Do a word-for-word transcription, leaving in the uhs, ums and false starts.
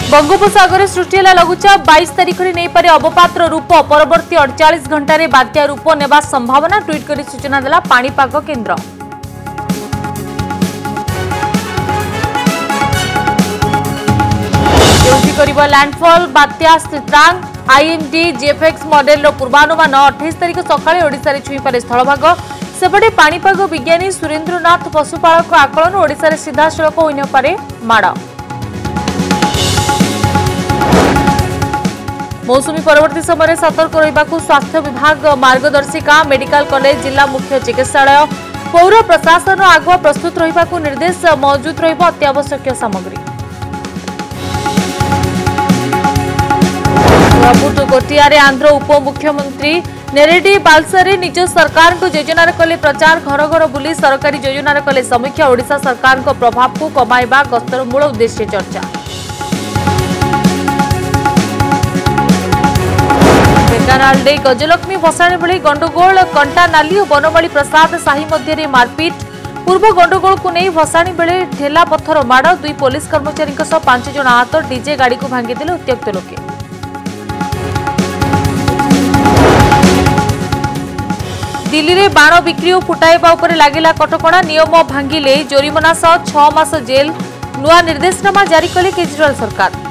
बंगोपसागर सृष्टि लघुचाप बाईस तारीख में नहीं पारे अवपातर रूप परवर्ती अड़तालीस घंटे बात्या रूप नेबा संभावना ट्वीट कर सूचना देला पाणीपाग केन्द्र। लैंडफॉल बात्या स्थितांग आईएमडी जेएफएक्स मॉडल पूर्वानुमान अट्ठाईस तारीख सकाळे ओडिशा रे छुईपारे स्थलभाग। सेपटे पाणीपाग विज्ञानी सुरेंद्रनाथ पशुपालक आकलन ओडिशा रे सीधासलख होई न पारे माड़। मौसुमी परवर्ती समय सतर्क रहिबाकु स्वास्थ्य विभाग मार्गदर्शिका मेडिकल कॉलेज जिला मुख्य चिकित्सालय पौर प्रशासन आगुआ प्रस्तुत रहिबाकु निर्देश मौजूद रहिबो अत्यावश्यक सामग्री। कोटियारे आंध्र उपमुख्यमंत्री नेरेडी बालसरे निज सरकार को योजनार कले प्रचार घर घर बुली सरकारी योजनार कले समीक्षा ओडिशा सरकार को प्रभाव को कमाइबा गस्तर मूल उद्देश्य चर्चा। ढेंकानाल गजलक्ष्मी भसाणी बेले गंडगोल कंटा नाली और बनमाली प्रसाद साही मध्य मारपिट। पूर्व गंडगोल को नहीं भसाणी बेले ठेला पत्थर माड़ दुई पुलिस कर्मचारी सह पांच जन आहत डीजे गाड़ी को भांगीदेले उत्त्यक्त लोके। दिल्ली में बाण बिक्री और फुटाइबा उपर लागिला कटकणा नियम भांगिले जोरिमाना सह छह मास जेल नुआ निर्देशनामा जारी कले केजरीवाल सरकार।